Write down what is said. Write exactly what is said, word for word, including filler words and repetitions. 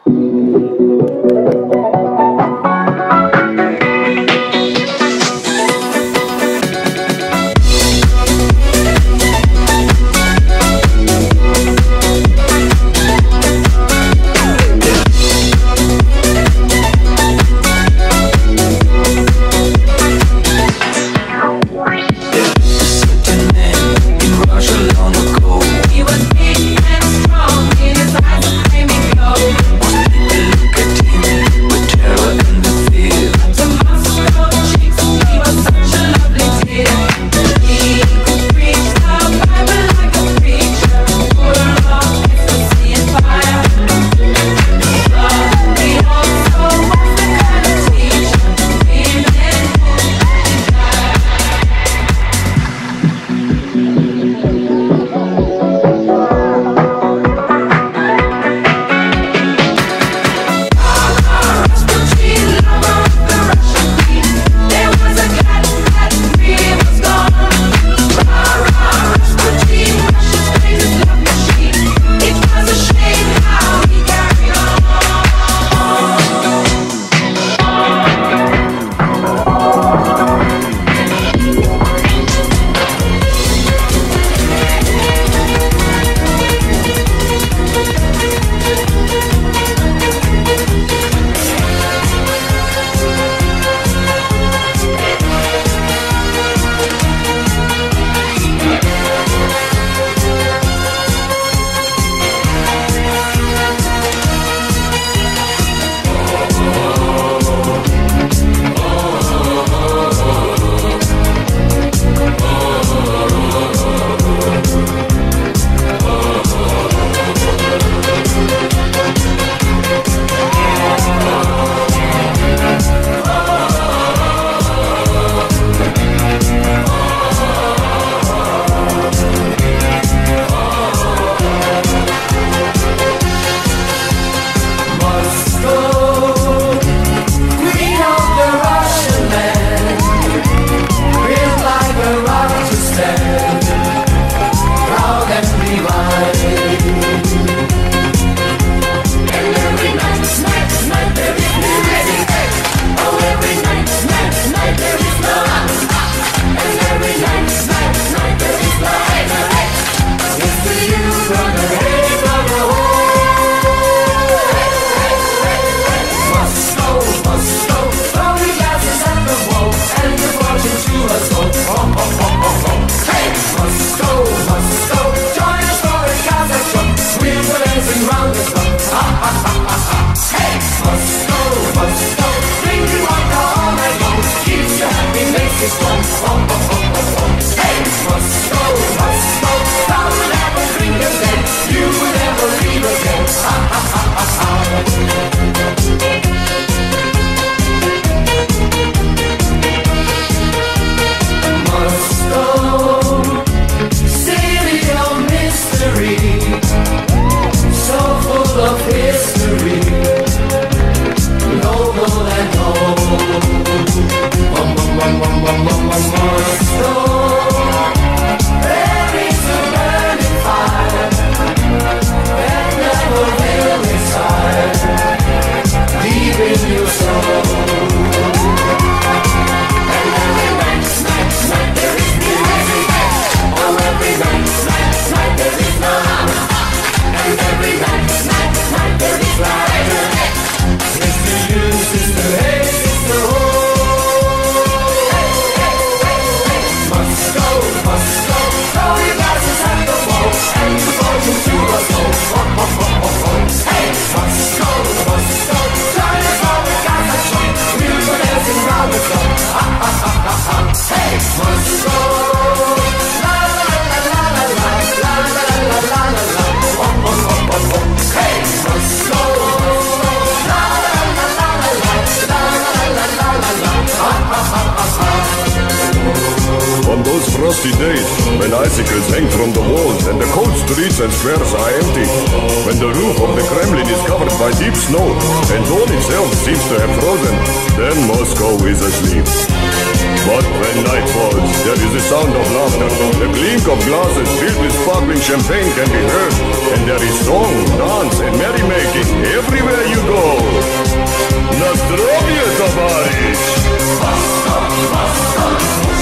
frosty days, when icicles hang from the walls and the cold streets and squares are empty, when the roof of the Kremlin is covered by deep snow and dawn itself seems to have frozen, then Moscow is asleep. But when night falls, there is a sound of laughter. The clink of glasses filled with sparkling champagne can be heard. And there is song, dance, and merrymaking everywhere you go. Настроение, товарищ!